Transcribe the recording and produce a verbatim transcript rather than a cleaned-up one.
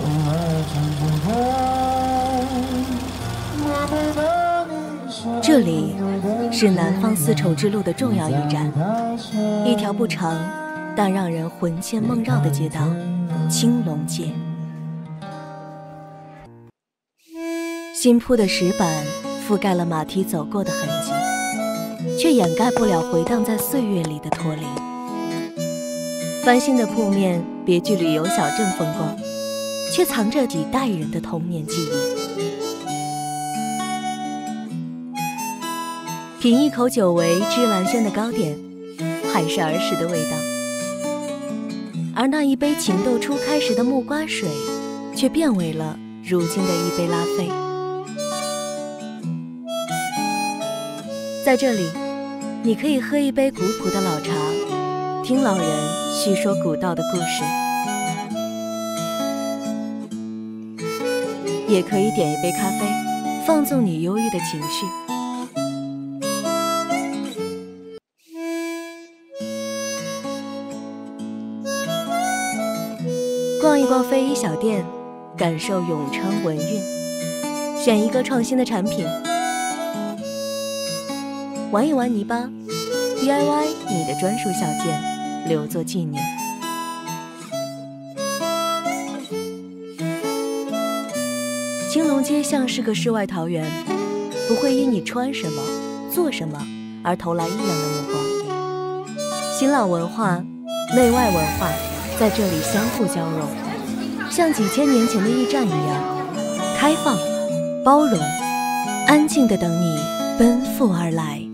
这里是南方丝绸之路的重要驿站，一条不长但让人魂牵梦绕的街道——青龙街。新铺的石板覆盖了马蹄走过的痕迹，却掩盖不了回荡在岁月里的驼铃。翻新的铺面别具旅游小镇风光，却藏着几代人的童年记忆。品一口久违芝兰轩的糕点，还是儿时的味道。而那一杯情窦初开时的木瓜水，却变为了如今的一杯拉菲。在这里，你可以喝一杯古朴的老茶，听老人叙说古道的故事，也可以点一杯咖啡，放纵你忧郁的情绪。逛一逛非遗小店，感受永昌文韵，选一个创新的产品，玩一玩泥巴 D I Y 你的专属小件，留作纪念。青龙街像是个世外桃源，不会因你穿什么做什么而投来异样的目光。新老文化内外文化在这里相互交融，像几千年前的驿站一样开放包容，安静地等你奔赴而来。